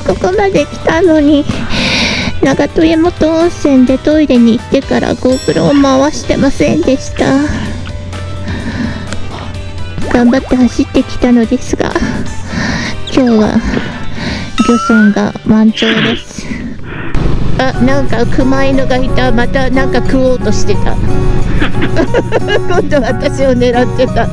ここまで来たのに、長門本温泉でトイレに行ってから GoPro を回してませんでした。頑張って走ってきたのですが、今日は漁村が満潮です。あ、なんか熊犬がいた。またなんか食おうとしてた。今度私を狙ってた。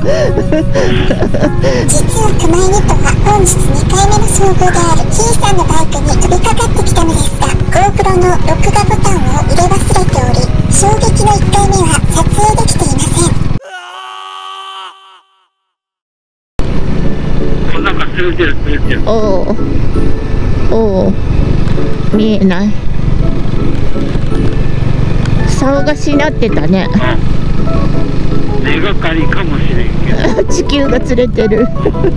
実は熊犬とは本日2回目の遭遇であるひいさんのバイクに飛びかかってきたのですが、 GoPro の録画ボタンを入れ忘れており、衝撃の1回目は撮影できていません。 なんか釣れてる。 おお、見えない。竿がしなってたね。 根がかりかもしれんけど地球が釣れてる。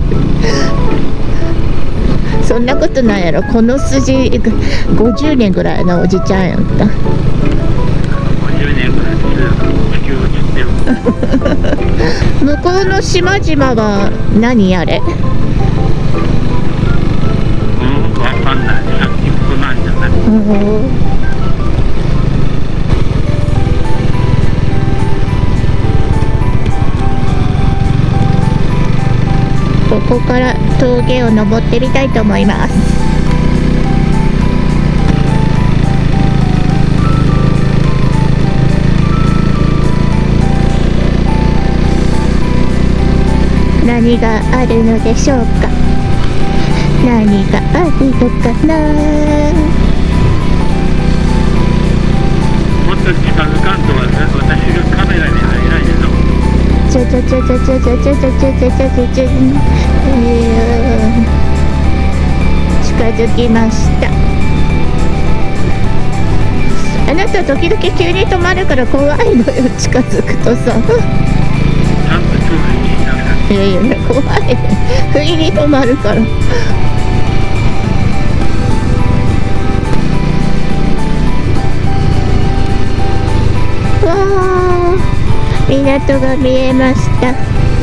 そんなことないやろ。この筋50年ぐらいのおじちゃんやった。 50年ぐらい地球が釣ってる。 向こうの島々は何あれ？ わかんない。さっきこなんじゃない。 ここから峠を登ってみたいと思います。何があるのでしょうか。何があるのかな。 もっと近づかんと私がカメラに入らないけど。 近づきました。あなた時々急に止まるから怖いのよ、近づくとさ。いやいや怖い。不意に止まるから。わあ、港が見えました。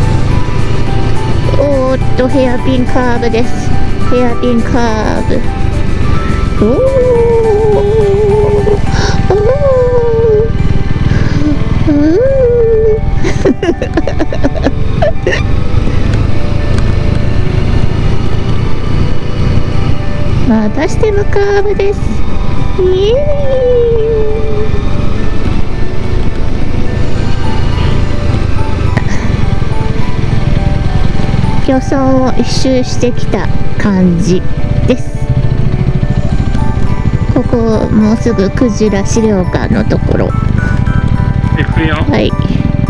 おーっとヘアピンカーブです。ヘアピンカーブ。おまたしてもカーブです。イエーイ。漁村を一周してきた感じです。ここもうすぐクジラ資料館のところ。 行くよ。 はい。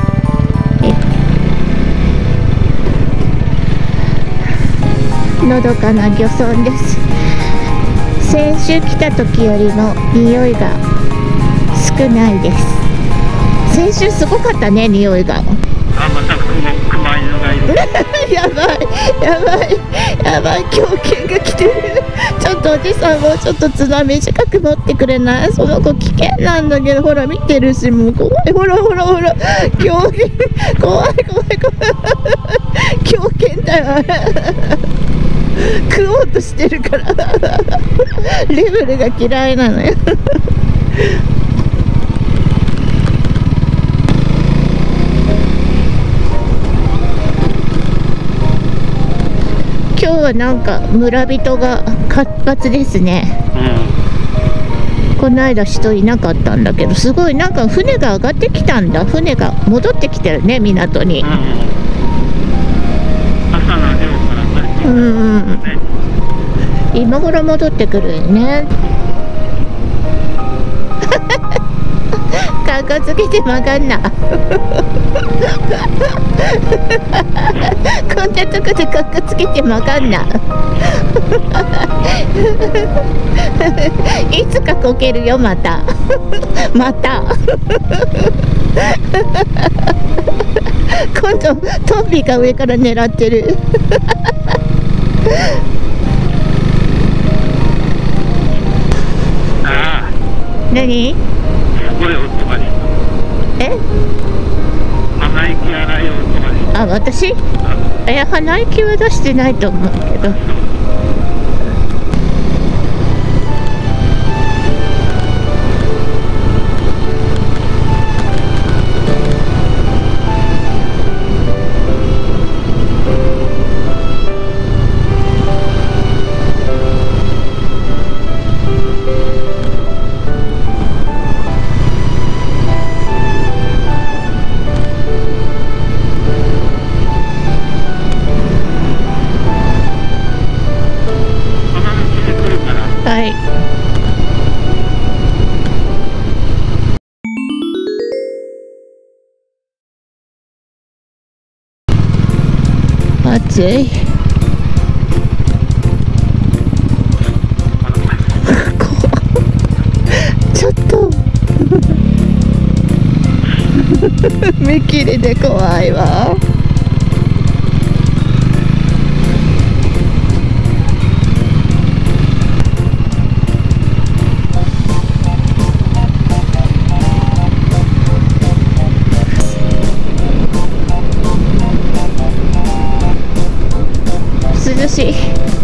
のどかな漁村です。先週来た時よりも匂いが少ないです。先週すごかったね、匂いが。 あ、また熊犬がいる。 やばい、狂犬が来てる。ちょっとおじさんもうちょっと綱短く持ってくれない？その子危険なんだけど、ほら見てるし、もう怖い。ほら狂犬、怖い。狂犬だよ、あれ。食おうとしてるから。レベルが嫌いなのよ。今日はなんか村人が活発ですね。この間人いなかったんだけど、すごいなんか船が上がってきたんだ。船が戻ってきてるね、港に。 朝の漁から今頃戻ってくるよね。かっこつけて曲がんな。こんなとこでかっこつけて曲がんな。いつかこけるよ、また。今度トンビが上から狙ってる。 ああ、 何？ すごい音がした。 え？ 鼻息荒い音がした。 あ、私？鼻息は出してないと思うけど。 暑い。ちょっと見切りで怖いわ。涼しい。